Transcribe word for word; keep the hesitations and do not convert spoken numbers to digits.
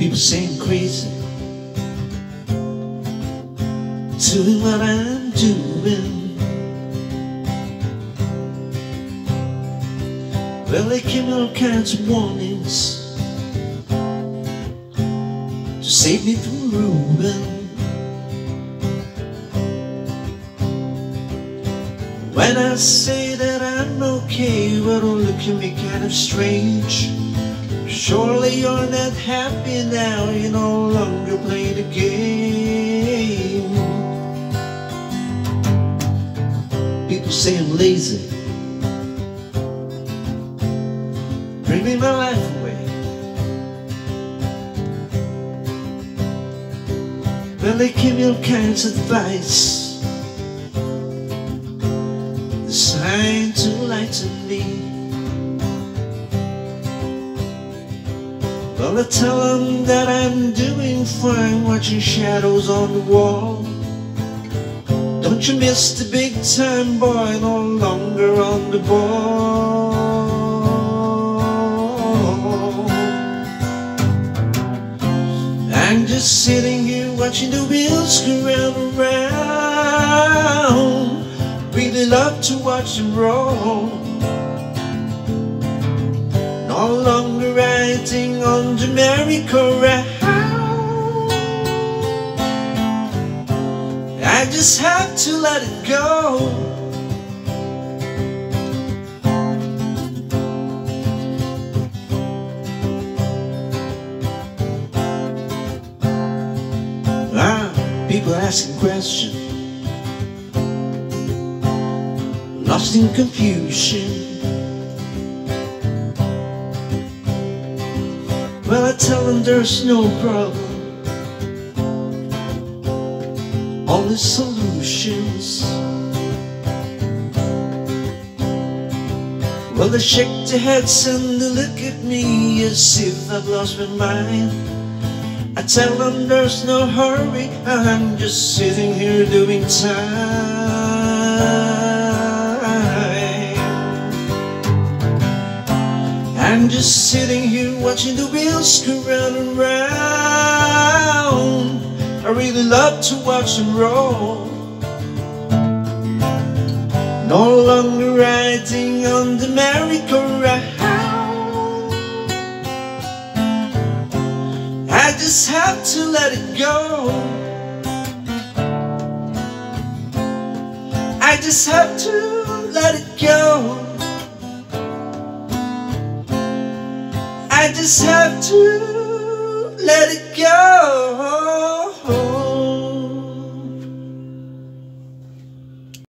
People say I'm crazy, doing what I'm doing. Well, they give me all kinds of warnings to save me from ruin. When I say that I'm okay, well, don't look at me kind of strange. Surely you're not happy now, you no longer play the game. People say I'm lazy, bringing my life away. Well, they give me all kinds of advice designed to lighten me. Well, I tell them that I'm doing fine, watching shadows on the wall. Don't you miss the big time, boy, no longer on the ball. I'm just sitting here watching the wheels go round and round. Really love to watch them roll. No longer riding on the merry-go-round. I just have to let it go. Ah, people asking questions, lost in confusion. Well, I tell them there's no problem, only solutions. Well, they shake their heads and they look at me as if I've lost my mind. I tell them there's no hurry, I'm just sitting here doing time. I'm just sitting here watching the wheels go round and round. I really love to watch them roll. No longer riding on the merry-go-round. I just have to let it go. I just have to let it go. I just have to let it go.